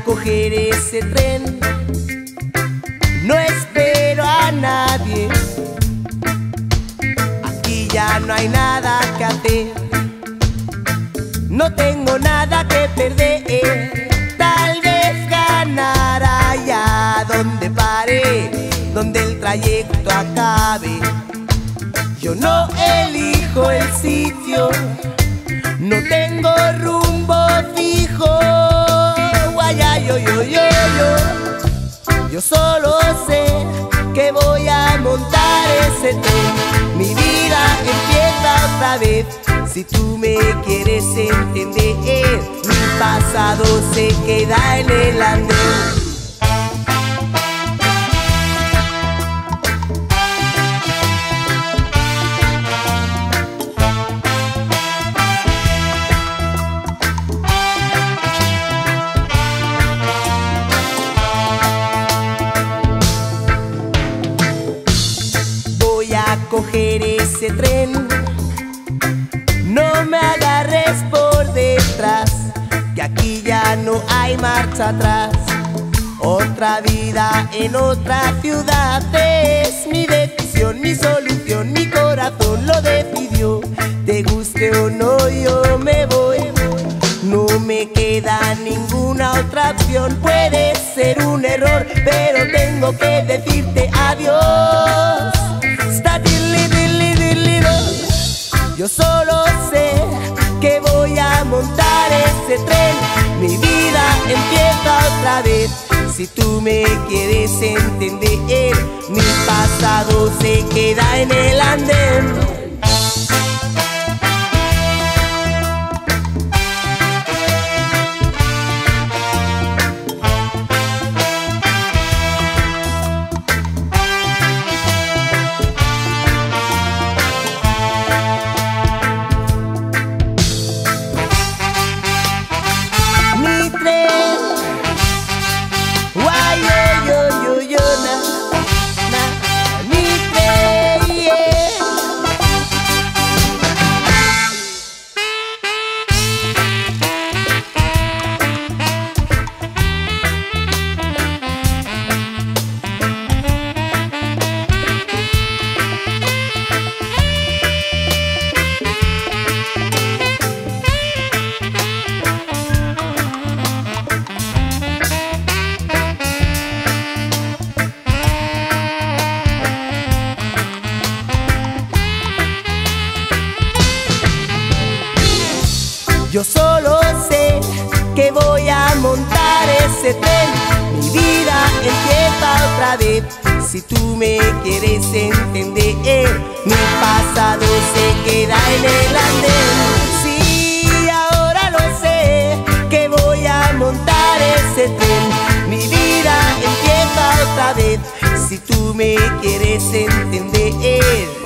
coger ese tren. No espero a nadie. Aquí ya no hay nada que hacer. No tengo nada que perder. Tal vez ganar allá donde pare, donde el trayecto acabe. Yo no elijo el sitio, no tengo rumbo fijo. Yo solo sé que voy a montar ese tren. Mi vida empieza otra vez. Si tú me quieres entender, mi pasado se queda en el andén. Coger ese tren, no me agarres por detrás, que aquí ya no hay marcha atrás. Otra vida en otra ciudad es mi decisión, mi solución, mi corazón lo decidió. Te guste o no, yo me voy. No me queda ninguna otra opción. Puede ser un error, pero tengo que decirte adiós. Yo solo sé que voy a montar ese tren. Mi vida empieza otra vez. Si tú me quieres entender, mi pasado se queda en el andén. Yo solo sé que voy a montar ese tren. Mi vida empieza otra vez. Si tú me quieres entender, mi pasado se queda en el andén. Sí, ahora lo sé, que voy a montar ese tren. Mi vida empieza otra vez. Si tú me quieres entender.